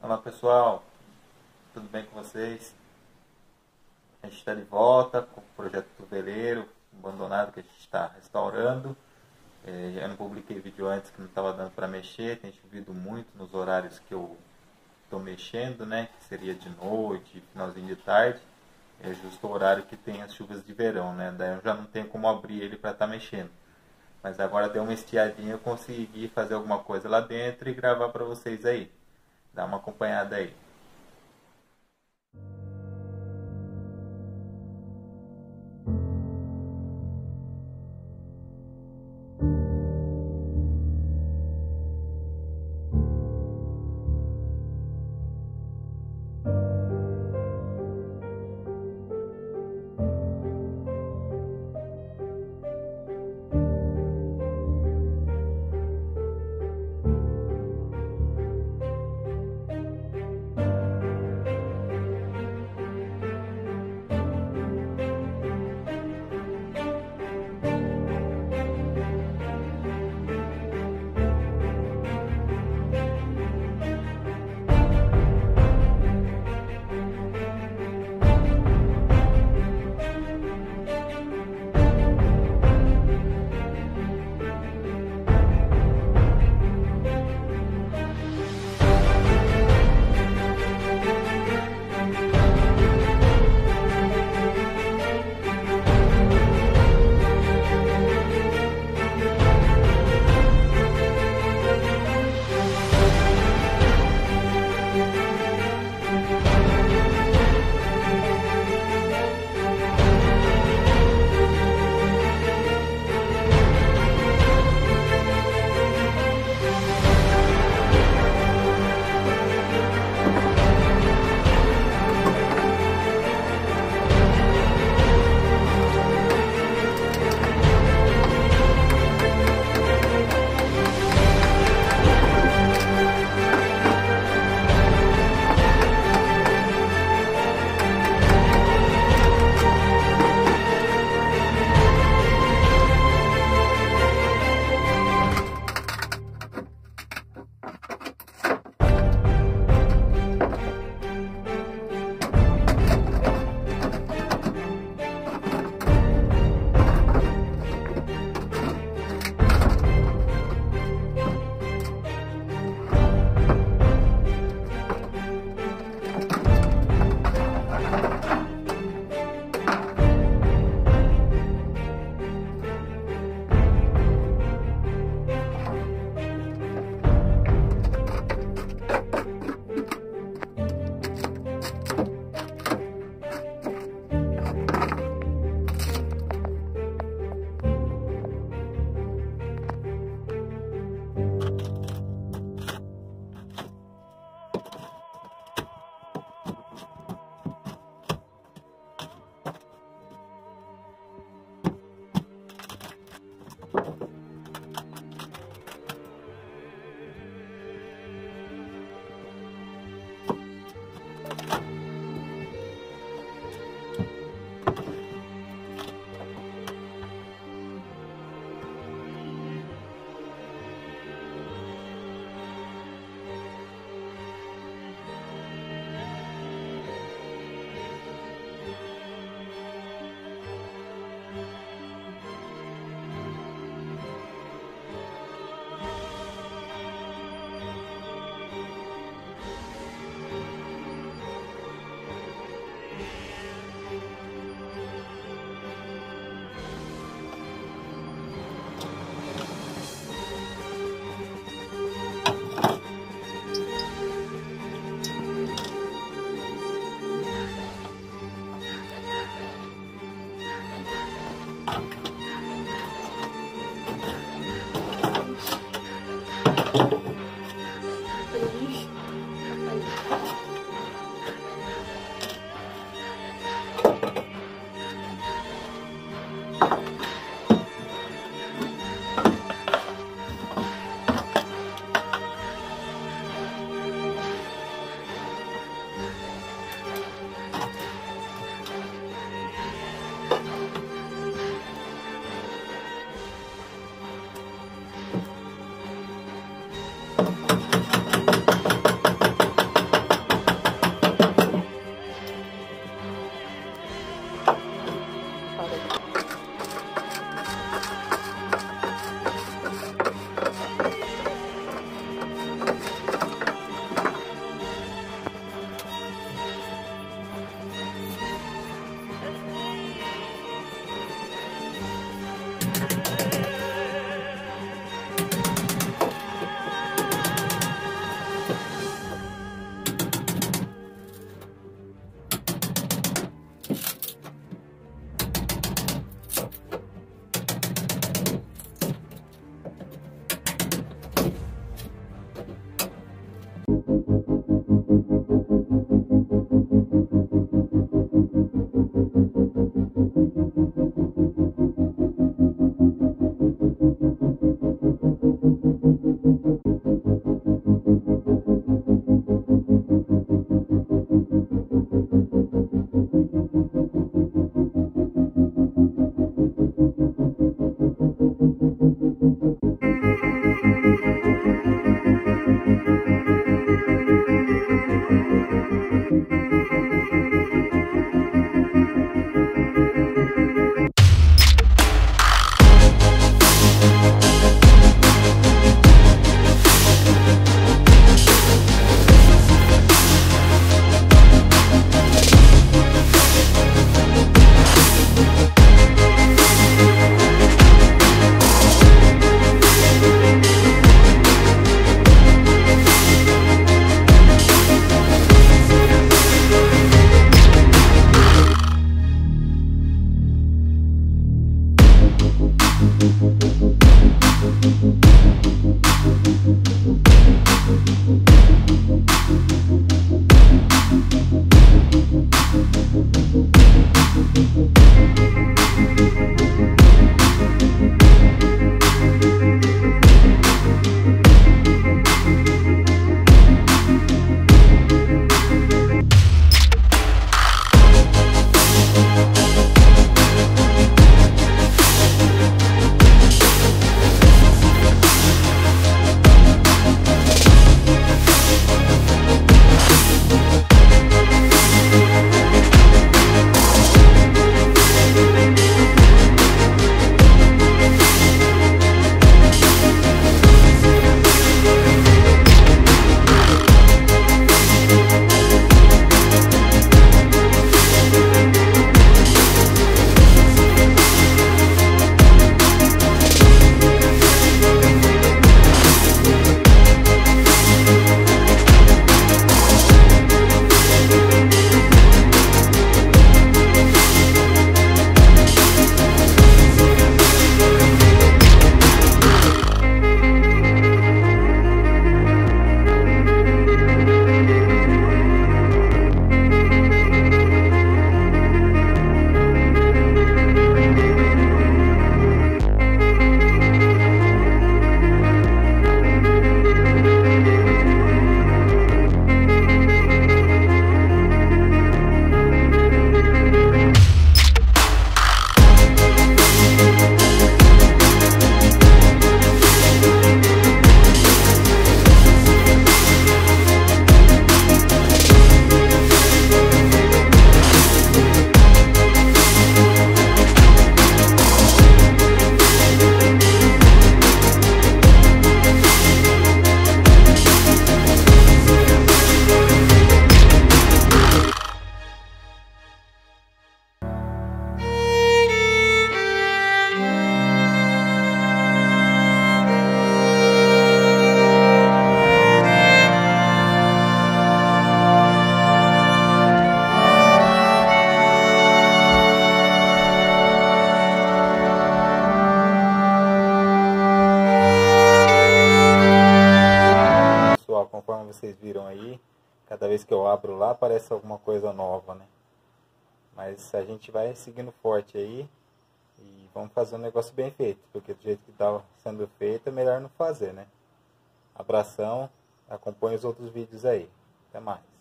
Olá pessoal, tudo bem com vocês? A gente está de volta com o projeto do Veleiro, abandonado, que a gente está restaurando. Eu não publiquei vídeo antes que não estava dando para mexer, tem chovido muito nos horários que eu estou mexendo, né? Que seria de noite, finalzinho de tarde. É justo o horário que tem as chuvas de verão, né? Daí eu já não tenho como abrir ele para estar mexendo. Mas agora deu uma estiadinha, eu consegui fazer alguma coisa lá dentro e gravar para vocês aí. Dá uma acompanhada aí. vocês viram aí, cada vez que eu abro lá aparece alguma coisa nova, né? Mas a gente vai seguindo forte aí e vamos fazer um negócio bem feito, porque do jeito que está sendo feito é melhor não fazer, né? Abração, acompanhe os outros vídeos aí. Até mais.